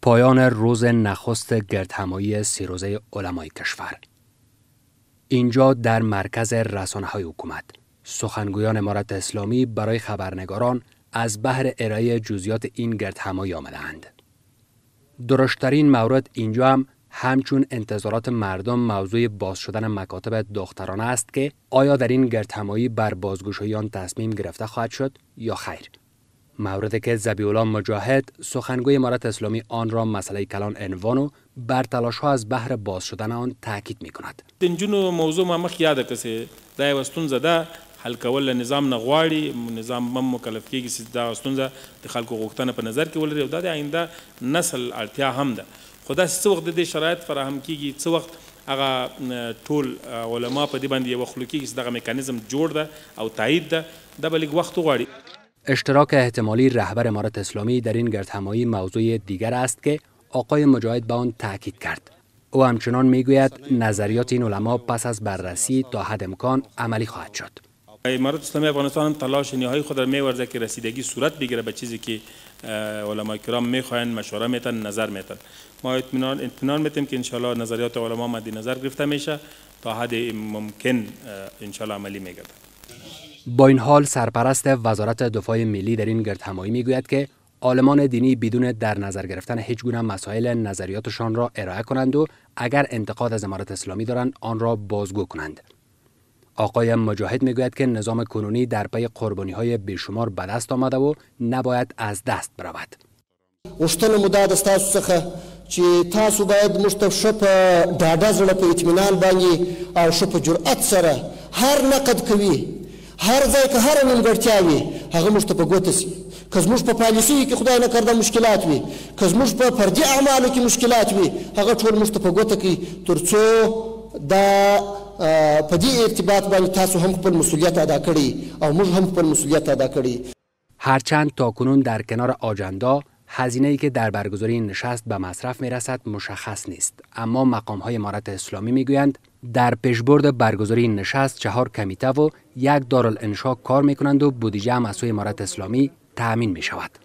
پایان روز نخست گردهمایی 3 روزه علمای کشور. اینجا در مرکز رسانه‌های حکومت سخنگویان امارت اسلامی برای خبرنگاران از بهر ارائه جزئیات این گردهمایی آمدند. درشترین مورد اینجا همچون انتظارات مردم موضوع باز شدن مکاتب دخترانه است که آیا در این گردهمایی بر بازگشایی آن تصمیم گرفته خواهد شد یا خیر. موردی که ذبیح‌الله مجاهد سخنگوی امارت اسلامی آن را مسئله کلان عنوان و بر تلاش‌ها از بهر باز شدن آن تاکید می‌کند. دنجونو موضوع ما مخ یاد کسه دا وستون زده حل کول نظام نغواړي نظام مکلف کیږي چې دا ستونزه د خلکو غوښتنه په نظر کې ولري او دا د آینده نسل اړتیا هم ده. خدا څه وخت د شرایط فراهم کیږي څه وخت هغه ټول علما په دې باندې یو خلکو کې دغه میکانیزم جوړ ده او تایید ده دا بلګ وخت غواړي. اشتراک احتمالی رهبر امارت اسلامی در این گردهمایی موضوع دیگر است که آقای مجاهد به آن تاکید کرد. او همچنان میگوید نظریات این علما پس از بررسی تا حد امکان عملی خواهد شد. امارت اسلامی افغانستان تلاش نهایی خود را می‌ورزد که رسیدگی صورت بگیره به چیزی که علمای کرام می‌خواهند، مشوره میتن، نظر میتن. ما اطمینان میتیم که انشالله نظریات علما مد نظر گرفته میشه تا حد ممکن انشالله عملی میگردد. با این حال سرپرست وزارت دفاع ملی در این گردهمایی میگوید که عالمان دینی بدون در نظر گرفتن هیچ گونه مسائل نظریاتشان را ارائه کنند و اگر انتقاد از امارت اسلامی دارند آن را بازگو کنند. آقای مجاهد میگوید که نظام کنونی در پی قربانی‌های بیشمار به دست آمده و نباید از دست برود. غوښتنه مو دا د ستاسو څخه چې تاسو باید موږ ته ښه په ډاډه زړه په اطمینان باندې او ښه په جرأت سره هر نقد کوي هر ځای که هر نیمګړتیا وي هغه موږ ته په ګوته سي. که زموږ په پالیسیو کې خدای نکرده مشکلات وي که زموږ په فردي اعمالو کې مشکلات وي هغه ټول موږ ته په ګوته کوي تر څو دا په دې ارتباط باندې تاسو هم خپل مسئولیت ادا کړئ او موږ هم خپل مسئولیت ادا کړئ. هرچند تاکنون در کنار آجندا هزینه‌ای که در برگزاری این نشست به مصرف می‌رسد مشخص نیست، اما مقام‌های امارت اسلامی می‌گویند در پیشبرد برگزاری این نشست 4 کمیته و 1 دارالانشا کار می‌کنند و بودجه هم از سوی امارت اسلامی تأمین می‌شود.